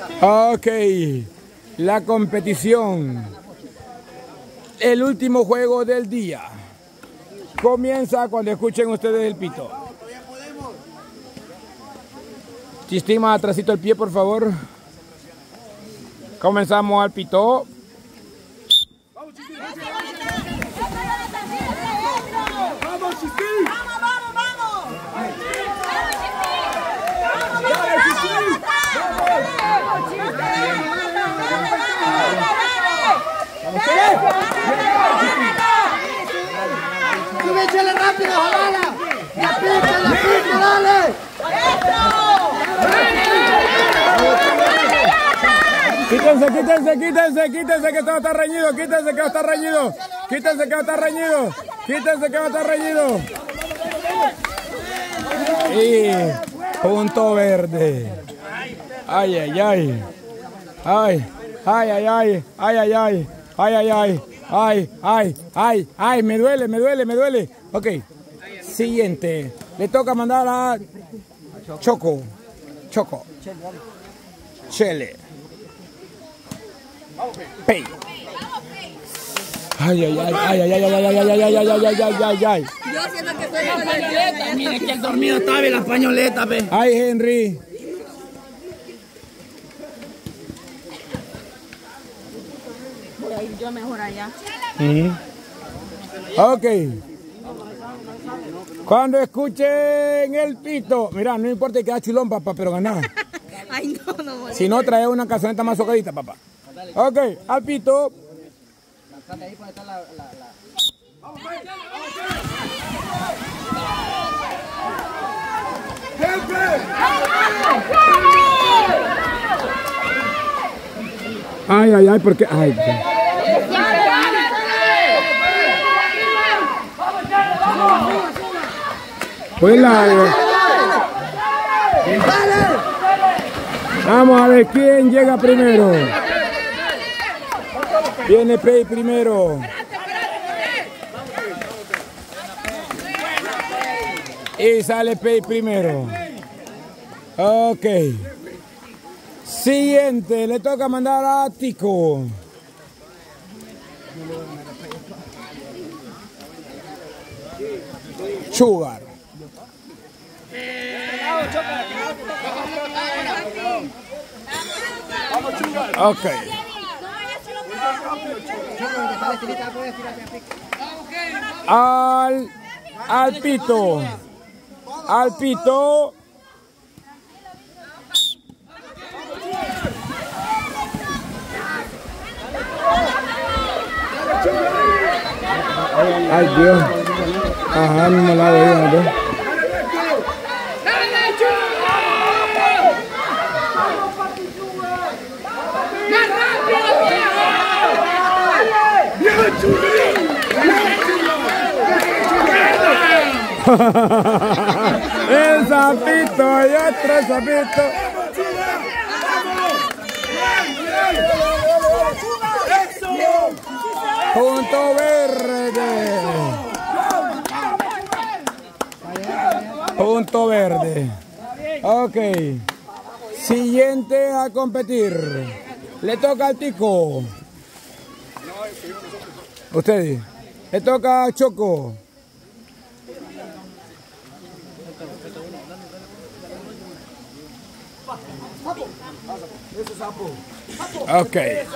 Ok, la competición, el último juego del día, comienza cuando escuchen ustedes el pito. Chistima atrásito el pie, por favor. Comenzamos al pito. ¡Vamos, Chistín! ¡Échale rápido, jalala! ¡La pica, dale! Quítense que esto está reñido, quítense que está reñido, quítense que está reñido, quítense que va a estar reñido. Y punto verde. Ay, ay, ay. Ay, ay, ay, ay, ay, ay, ay, ay, ay, ay, ay, ay, ay, ay, me duele. Ok, siguiente. Le toca mandar a Choco. Chele. Pay. Ay, ay, ay, ay, ay, ay, ay, ay, ay, ay, ay. Yo siento que estoy en la pañoleta. Mire que el dormido está bien la pañoleta, ve. Ay, Henry. Voy a ir yo mejor allá. Ok. Cuando escuchen el pito, mira, no importa que queda chulón, papá, pero ganar. Ay, no. Si no, trae una cancioneta más socadita, papá. Ok, al pito. Ay, ay, ay, porque... Ay, pues vamos a ver quién llega primero. Viene Pei primero. Y sale Pei primero. Ok. Siguiente, le toca mandar a Tico. Sugar. Ok. Al pito. Al pito. Ay, Dios. Ajá, no me la veía, ¿no? El sapito y otro sapito. Punto verde. Punto verde. Ok. Siguiente a competir. Le toca al Tico. Ustedes. Le toca a Choco. Ok.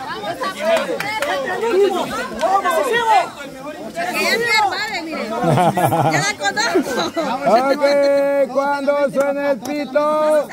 Ok, cuando suene el pito.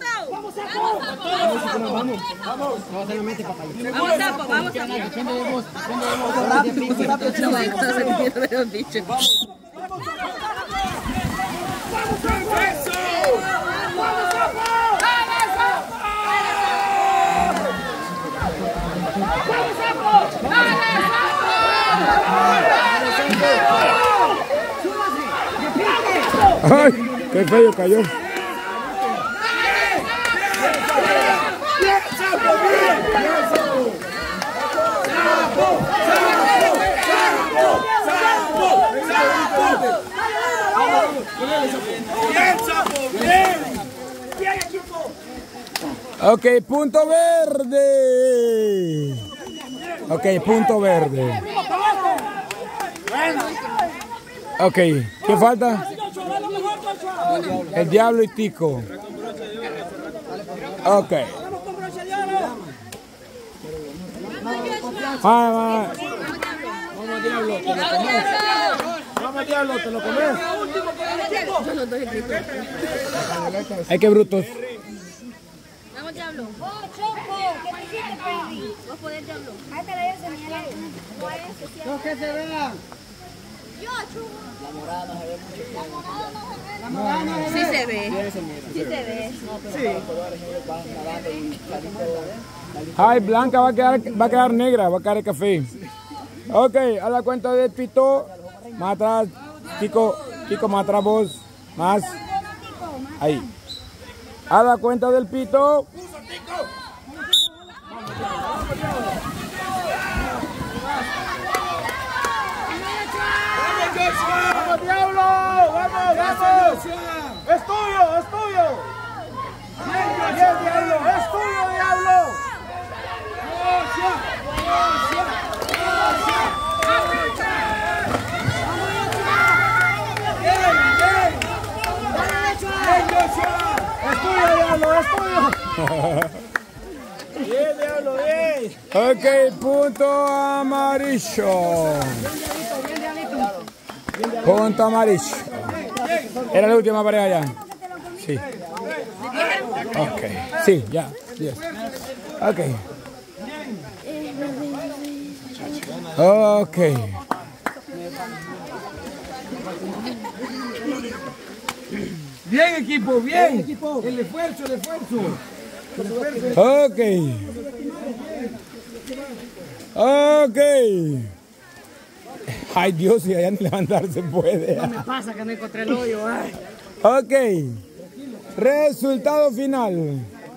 Ay, qué feo cayó. Ok, punto verde. Ok, punto verde. Ok, ¿qué falta? El diablo y Tico. Ok. Vamos, diablo, te lo comes. Vamos, diablo, te lo comes. Ay, qué brutos. Vamos, diablo. Oh, Choco, ¿qué te hiciste, Perry? Vos podés, diablo. Ahí te la voy a señalar. No, que se vea. Yo, chulo. La morada no se ve. Sí se ve. Sí se ve. Ay, blanca va a quedar negra, va a quedar café. Ok, a la cuenta de Pito, más atrás, Tico, más atrás vos, más. Ahí. A la cuenta del Pito. ¡Vamos, diablo! ¡Vamos, vamos! ¡Es tuyo, es tuyo! ¡Bien, diablo! ¡Es tuyo, diablo! ¡Es tuyo, diablo! ¡Es tuyo! ¡Bien, diablo! ¡Bien! Ok, punto amarillo. Punto amarillo. Era la última pareja ya. Sí. Ok. Sí, ya. Yes. Ok. Ok. Bien, equipo, bien. El esfuerzo, el esfuerzo. Ok. Ok. Ay, Dios, si allá ni levantarse puede. No me pasa que no encontré el hoyo. Ay. Ok. Resultado final.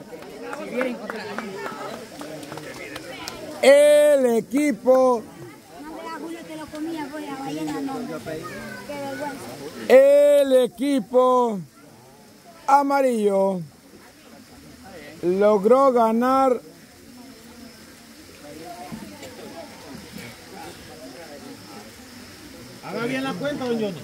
El equipo. Julio te lo comía, voy a ballena, no. Qué vergüenza. El equipo amarillo logró ganar Haga bien la cuenta, don Johnny.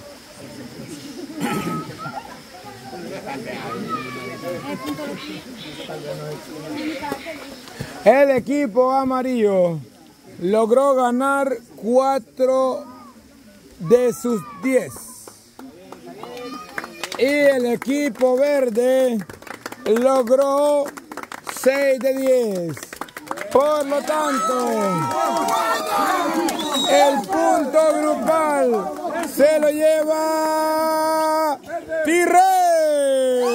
el equipo amarillo logró ganar 4 de sus 10 y el equipo verde logró 6 de 10. Por lo tanto, el punto grupal se lo lleva Tigres.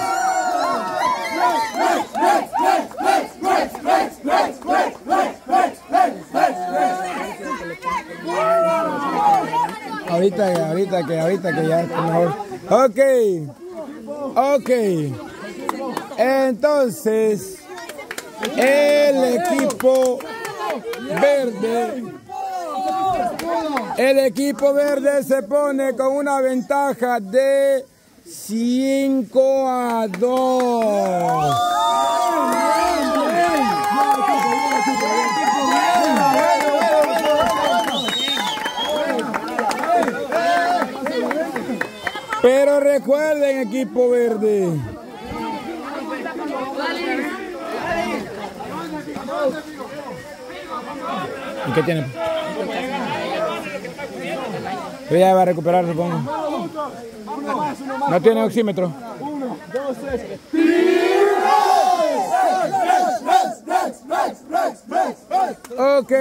Ahorita que ya está mejor. Ok. Entonces, el equipo verde se pone con una ventaja de 5-2. Pero recuerden, equipo verde. ¿Y qué tiene? Ya va a recuperar, supongo. No tiene oxímetro. 1, 2, 3. Ok.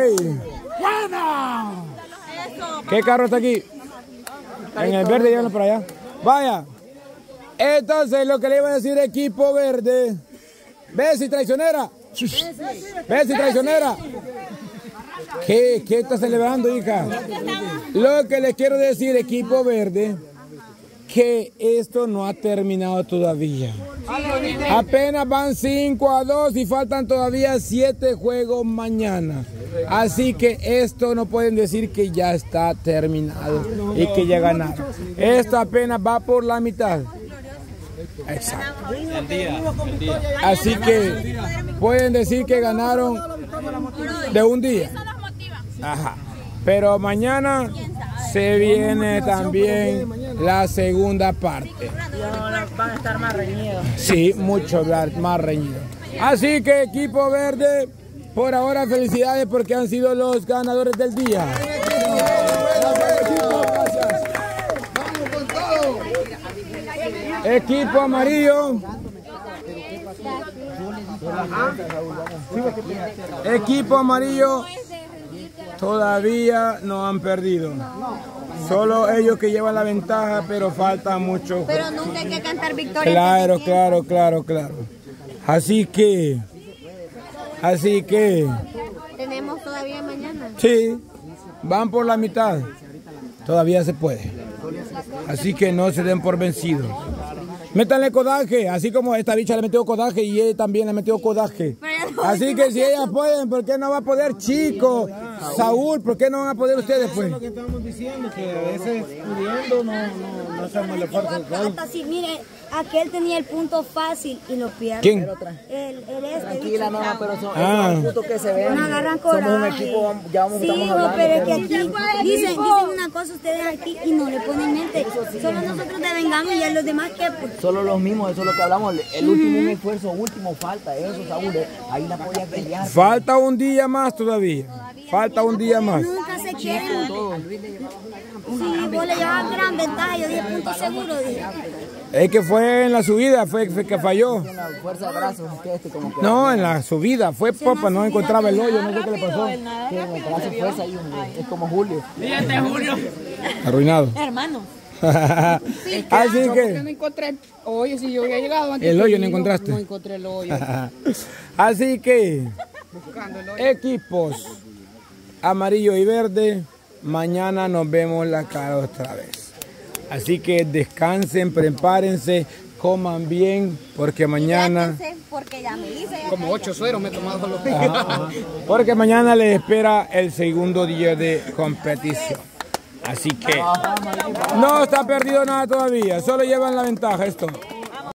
¿Qué carro está aquí? En el verde, llévenlo para allá. Vaya. Entonces, lo que le iba a decir, equipo verde. Bessie, traicionera. Bessie, traicionera. ¿Qué está celebrando, hija? Lo que les quiero decir, equipo verde, que esto no ha terminado todavía. Apenas van 5-2 y faltan todavía 7 juegos mañana. Así que esto no pueden decir que ya está terminado y que ya ganaron. Esto apenas va por la mitad. Exacto. El día. Así que pueden decir que ganaron de un día. Ajá. Pero mañana se viene también la segunda parte. Van a estar más reñidos. Sí, mucho más reñido. Así que equipo verde, por ahora felicidades porque han sido los ganadores del día. Vamos con todo. Equipo amarillo. Equipo amarillo todavía no han perdido. Solo ellos que llevan la ventaja, pero falta mucho. Pero nunca hay que cantar victoria. Claro. Así que Tenemos todavía mañana. sí, van por la mitad. Todavía se puede. Así que no se den por vencidos. Métanle codaje, así como esta bicha le metió codaje y él también le metió codaje. Así que si ellas pueden, ¿por qué no va a poder Chico? Saúl, ¿por qué no van a poder ustedes pues? Eso es lo que estamos diciendo, que a veces pudiendo no hacemos el esfuerzo. Hasta si, mire, aquel tenía el punto fácil y lo pierde. ¿Quién? El Tranquila, no, pero son Ah. esos puntos que se ven. No agarran Somos un coraje. equipo, ya vamos, Sí, estamos hablando. pero es que aquí dicen una cosa ustedes aquí y no le ponen mente. Solo nosotros devengamos y a los demás que pues, Solo los mismos, eso es lo que hablamos. El último un esfuerzo, último falta, eso, Saúl. Ahí la podía pelear. Falta un día más todavía. Falta un día más. nunca se quieren. Sí, vos le llevas gran ventaja, yo 10 puntos seguro. Dije. Es que fue en la subida, fue que falló. La fuerza de brazos, que como que No, en la subida, fue popa, no encontraba el hoyo, no sé qué le pasó. tiene el brazo fuerza ahí, es como Julio. Arruinado. Hermano. Así No que encontré hoyo, si yo había llegado antes. el hoyo que no vino, encontraste. No encontré el hoyo. Así que equipos amarillo y verde, mañana nos vemos la cara otra vez. Así que descansen, prepárense, coman bien, porque mañana, Porque ya me hice. Como 8 sueros me he tomado los porque mañana les espera el segundo día de competición. Así que no está perdido nada todavía, solo llevan la ventaja esto.